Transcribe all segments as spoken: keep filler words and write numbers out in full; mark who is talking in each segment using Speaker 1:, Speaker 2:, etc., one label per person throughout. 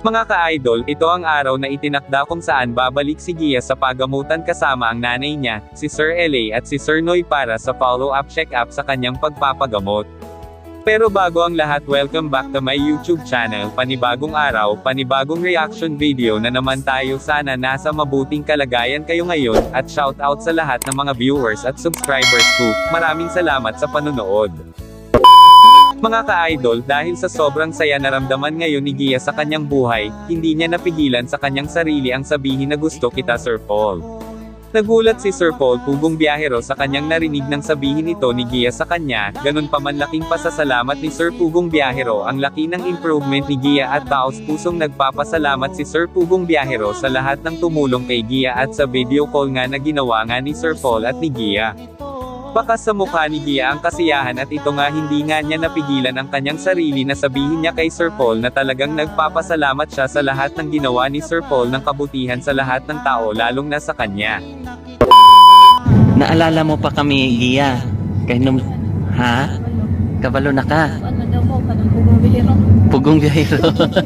Speaker 1: Mga ka-idol, ito ang araw na itinakda kung saan babalik si Gia sa pagamutan kasama ang nanay niya, si Sir L A at si Sir Noy para sa follow-up check-up sa kanyang pagpapagamot. Pero bago ang lahat, welcome back to my YouTube channel. Panibagong araw, panibagong reaction video na naman tayo. Sana nasa mabuting kalagayan kayo ngayon, at shout out sa lahat ng mga viewers at subscribers ko. Maraming salamat sa panonood. Mga ka-idol, dahil sa sobrang saya naramdaman ngayon ni Gia sa kanyang buhay, hindi niya napigilan sa kanyang sarili ang sabihin na gusto kita Sir Paul. Nagulat si Sir Paul Pugong Biyahero sa kanyang narinig ng sabihin ito ni Gia sa kanya, ganun pa man laking pasasalamat ni Sir Pugong Biyahero ang laki ng improvement ni Gia at taos pusong nagpapasalamat si Sir Pugong Biyahero sa lahat ng tumulong kay Gia at sa video call nga na ginawa nga ni Sir Paul at ni Gia. Baka sa mukha ni Gia ang kasiyahan at ito nga hindi nga niya napigilan ang kanyang sarili na sabihin niya kay Sir Paul na talagang nagpapasalamat siya sa lahat ng ginawa ni Sir Paul ng kabutihan sa lahat ng tao lalong na sa kanya.
Speaker 2: Naalala mo pa kami, Gia? Kay nung... Ha? Kabalo na ka?
Speaker 3: Ano daw mo? Kanang Pugong Biyahero.
Speaker 2: Pugong Biyahero.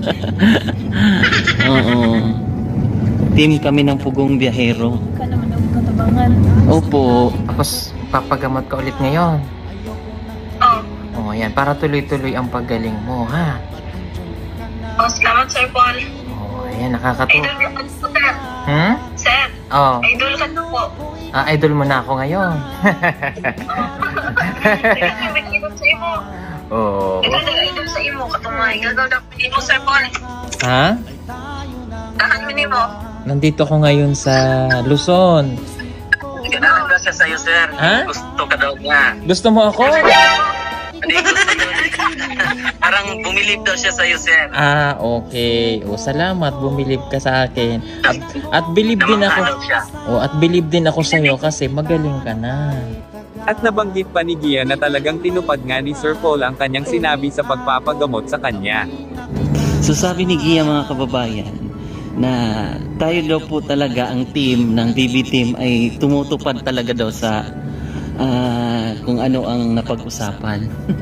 Speaker 2: Oo. Team kami ng Pugong Biyahero.
Speaker 3: Ka naman daw katabangan.
Speaker 2: Opo. Tapos papagamot ka ulit ngayon.
Speaker 4: Oo.
Speaker 2: Oh, ayan. Para tuloy-tuloy ang paggaling mo, ha?
Speaker 4: Oh, salamat, Sir Paul.
Speaker 2: Oh, ayan. Nakakatuwa.
Speaker 4: Idol ka po, sir.
Speaker 2: Hmm?
Speaker 4: Sir,
Speaker 2: Oh.
Speaker 4: idol ka na po.
Speaker 2: Ah, idol mo na ako ngayon.
Speaker 4: Idol sa imo.
Speaker 2: Oo.
Speaker 4: Idol na idol sa imo. Katungay. Idol na mo, Sir Paul.
Speaker 2: Ha?
Speaker 4: Dahan mo ni mo.
Speaker 2: Nandito ko ngayon sa Luzon.
Speaker 4: Ganahan daw siya sa'yo, sir.
Speaker 2: Ha?
Speaker 4: Gusto ka daw niya.
Speaker 2: Gusto mo ako?
Speaker 4: Hindi, gusto daw niya. Parang bumilib daw siya sa'yo, sir.
Speaker 2: Ah, okay. O, salamat. Bumilib ka sa akin. At, at believe din ako.
Speaker 4: Namangalaw siya.
Speaker 2: O, at believe din ako sa'yo kasi magaling ka na.
Speaker 1: At nabanggit pa ni Gia na talagang tinupad nga ni Sir Paul ang kanyang sinabi sa pagpapagamot sa kanya.
Speaker 2: So sabi ni Gia, mga kababayan, na tayo daw po talaga ang team ng B B Team ay tumutupad talaga daw sa uh, kung ano ang napag-usapan.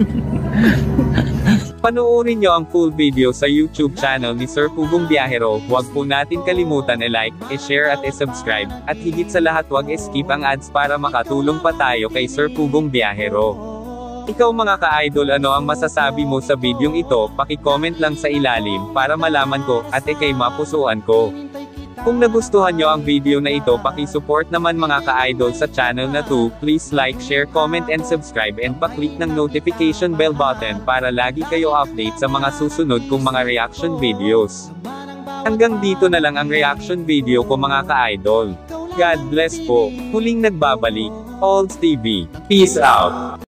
Speaker 1: Panoorin nyo ang full video sa YouTube channel ni Sir Pugong Biyahero. Huwag po natin kalimutan i-like, i-share at i-subscribe, at higit sa lahat huwag i-skip ang ads para makatulong pa tayo kay Sir Pugong Biyahero. Ikaw mga ka-idol, ano ang masasabi mo sa videong ito? Paki-comment lang sa ilalim para malaman ko at ikay mapusuan ko. Kung nagustuhan nyo ang video na ito, paki-support naman mga ka-idol sa channel na to. Please like, share, comment and subscribe and pa-click ng notification bell button para lagi kayo update sa mga susunod kong mga reaction videos. Hanggang dito na lang ang reaction video ko mga ka-idol. God bless po. Huling nagbabalik, Olds T V. Peace out.